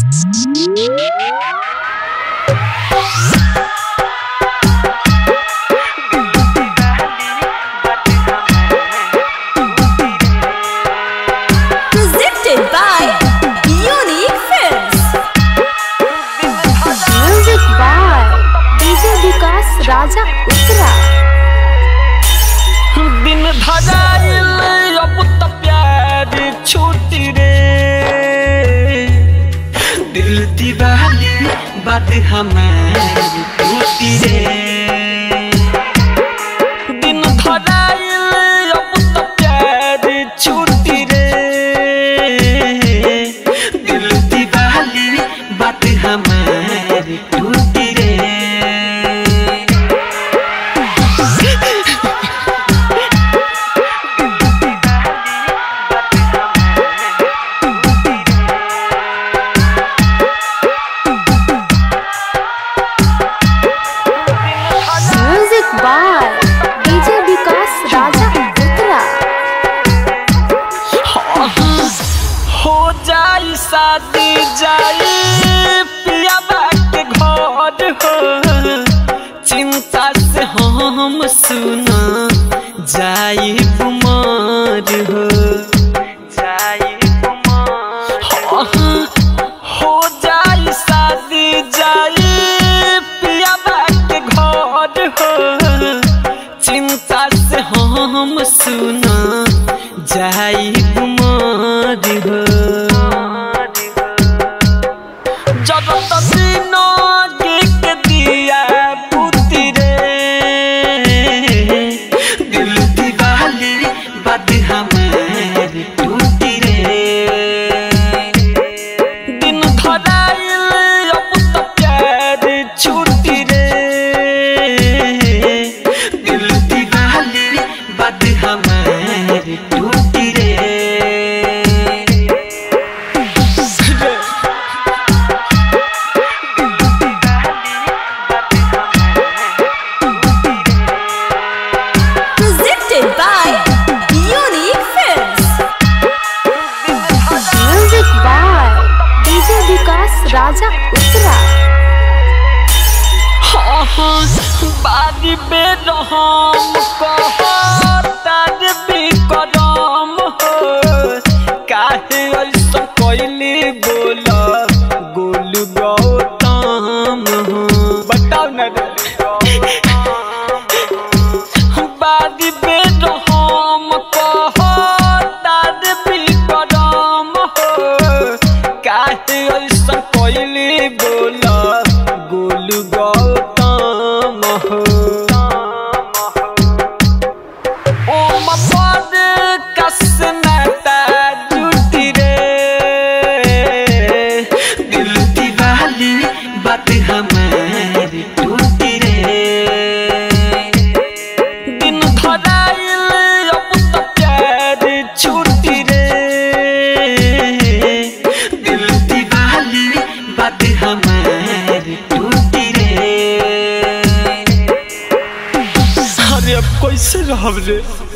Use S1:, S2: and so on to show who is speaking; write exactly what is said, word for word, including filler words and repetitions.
S1: राजा उतरा
S2: दिन धराइल अब तो प्यार छूटी रे दिल दीवानी बात हमारी टूटी रे दिन धराइल अब तो प्यार छूटी रे दिल दीवानी बात हमारी टूटी रे
S1: डीजे विकास राजा उतरा
S2: हो जाई शादी जाई पिया के घर हो चिंता से हम सुना जाई कुमार हो जाई कुमार हो जाई शादी जाई पिया के घर हो चिंता से हम सुना जाई कुमार हो जब तक के दिया पुती रे दिल दीवानी बात हमारी टूटी रे दिन धराइल अब तो प्यार छूटी रे दिल दीवानी बात हमारी टूटी रे
S1: presented by Unique Films music by DJ Vikas Raja उतरा
S2: हाँ हाँ बारी बेरहम कहतार भी करम हो काहे ऐसा कोइली बोला गोलू गौतम हो बताओ ना बारी बेरहम कहतार भी करम हो काहे ऐसा कोइली बोला गोलू गौतम हो ओम पद कसनता जुटी रे दिल दीवानी बात हमारी टूटी रे दिन धराइल अब तो प्यार छूटी रे दिल दीवानी बात हमारी टूटी रे अरे अब कैसे रहब रे।